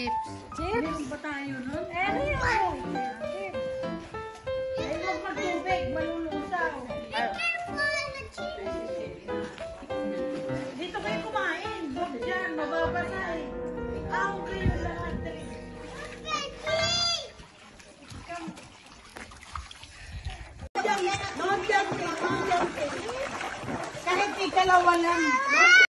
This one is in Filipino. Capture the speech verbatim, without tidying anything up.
Chips. Chips? Ba tayo nun? Eh, ano yun? Chips. Ay, huwag magtubig. Malulusaw. Dito kayo kumain. Huwag dyan. Mababasa eh. Ako kayo lahat. Don't jump. Don't jump. Kahit ikalawa lang.